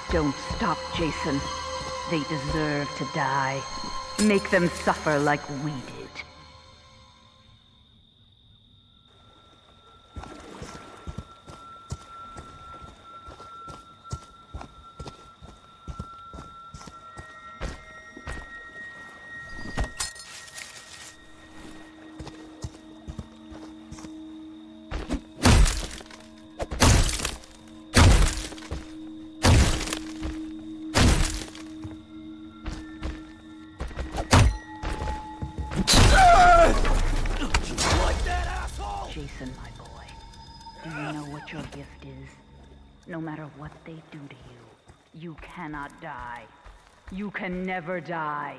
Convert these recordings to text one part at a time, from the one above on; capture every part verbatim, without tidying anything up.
Don't stop, Jason. They deserve to die. Make them suffer like we did. Jason, my boy, do you know what your gift is? No matter what they do to you, you cannot die. You can never die.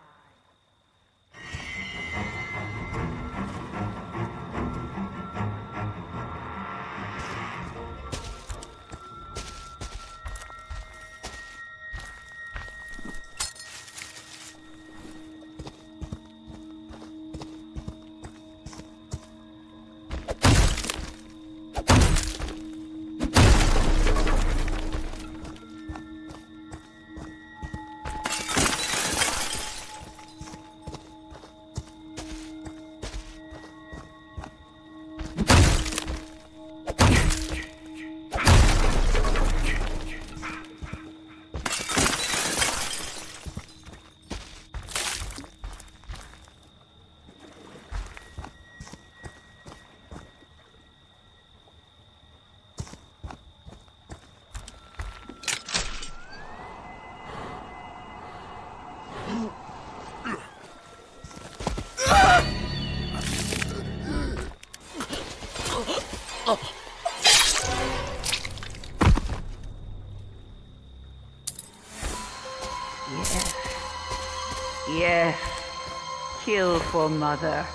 Yes. Yes. Kill for Mother.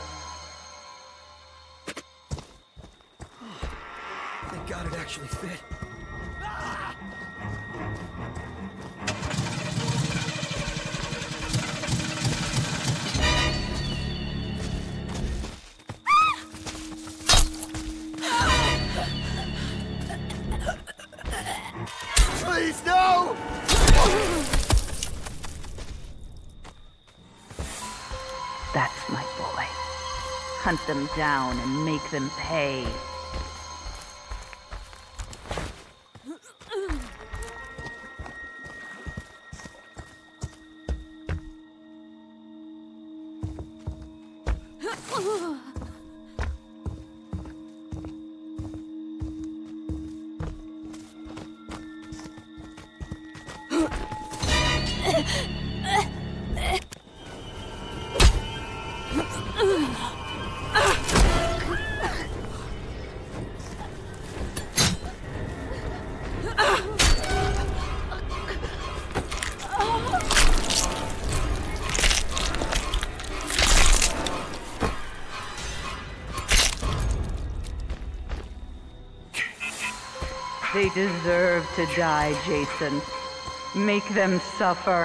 Thank God it actually fit. Please, no! That's my boy. Hunt them down and make them pay. They deserve to die, Jason. Make them suffer.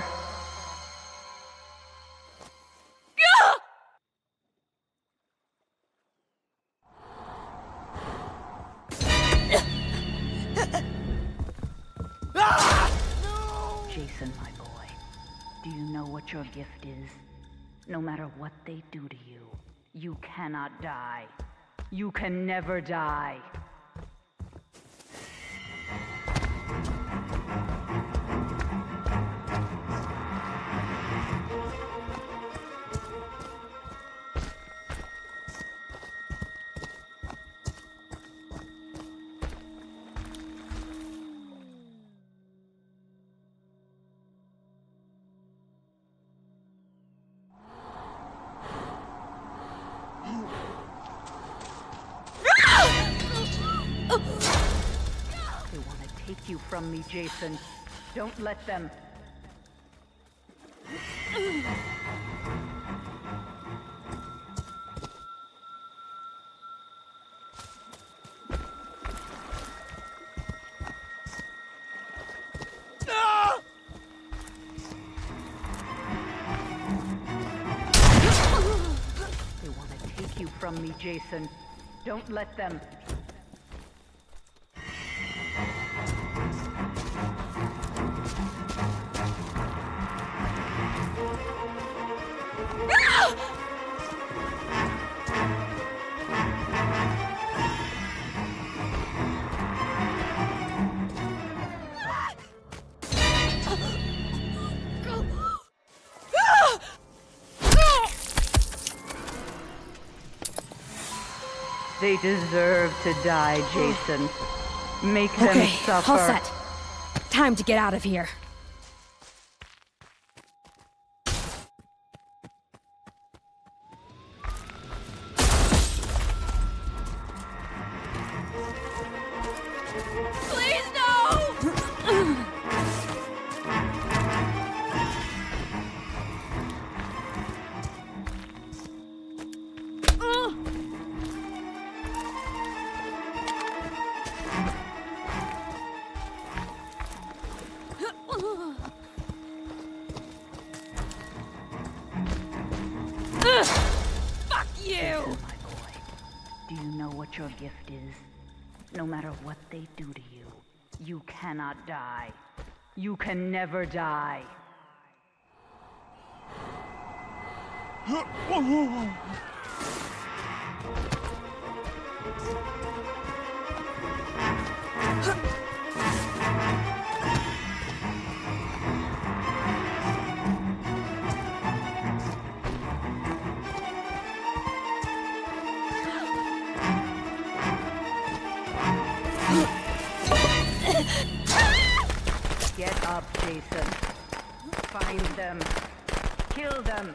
Jason, my boy, do you know what your gift is? No matter what they do to you, you cannot die. You can never die. They want to take you from me, Jason. Don't let them. They want to take you from me, Jason. Don't let them. They deserve to die, Jason. Make them Okay, suffer. all set. Time to get out of here. Please, no! Fuck you! Listen, my boy. Do you know what your gift is? No matter what they do to you, you cannot die. You can never die. Get up, Jason. Find them. Kill them.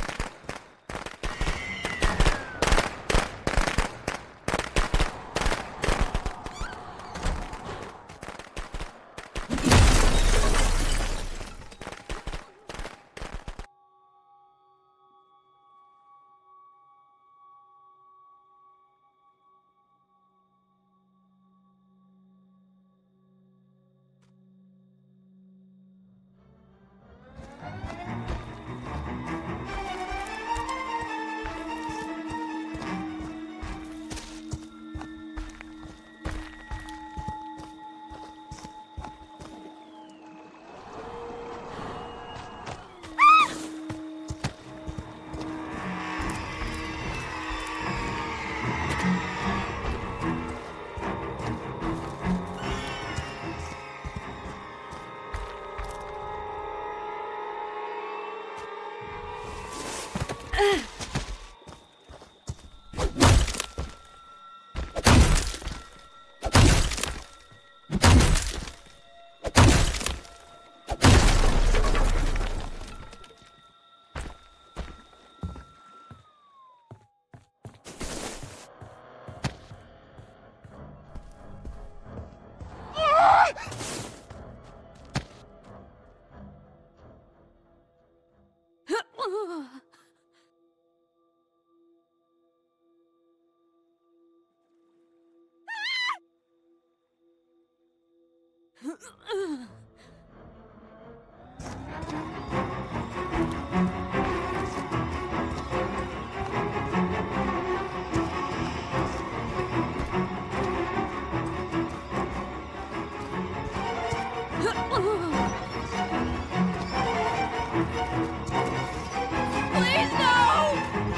Please, no!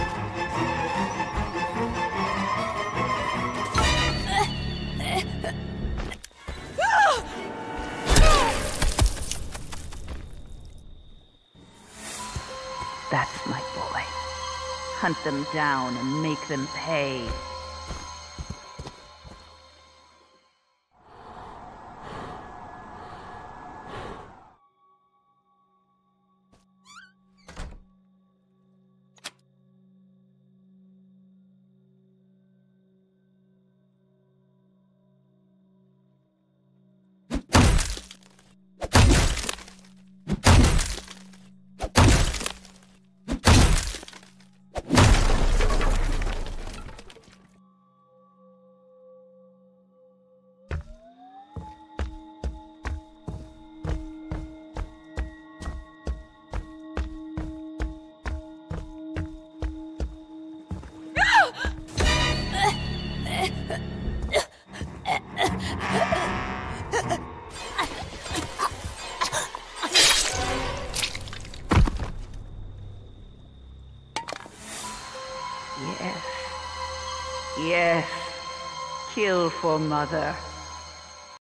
That's my boy. Hunt them down and make them pay. Yes. Yes. Kill for Mother.